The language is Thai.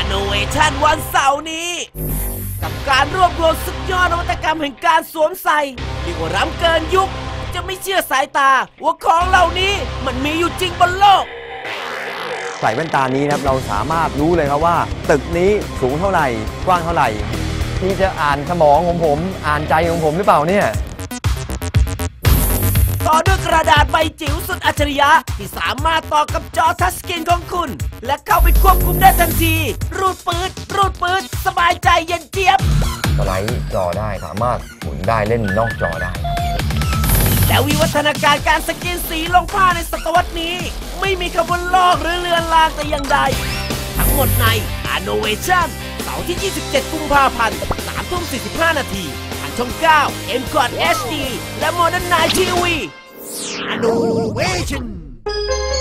Innovation วันเสาร์นี้กับการรวบรวมสุดยอดนวัตกรรมแห่งการสวมใส่เรียกว่าล้ำเกินยุคจะไม่เชื่อสายตาว่าของเหล่านี้มันมีอยู่จริงบนโลกใส่แว่นตานี้นะครับเราสามารถรู้เลยครับว่าตึกนี้สูงเท่าไหร่กว้างเท่าไหร่ที่จะอ่านสมองของผมอ่านใจของผมหรือเปล่าเนี่ยต่อด้วยกระดาษใบจิ๋วสุดอัจฉริยะที่สามารถต่อกับจอทัชสกรีนของคุณและเข้าไปควบคุมได้ทันทีรูดปืดสบายใจเย็นเจี๊ยบสไลด์จอได้สามารถหมุนได้เล่นนอกจอได้และวิวัฒนาการการสกรีนสีลงผ้าในศตวรรษนี้ไม่มีคำว่าลอกหรือเลือนลางแต่อย่างใดทั้งหมดใน Innovation เสาร์ที่ 27 กุมภาพันธ์ 3:45 นาทีทางช่อง 9 M Quad HD และ Modern Night TV Innovation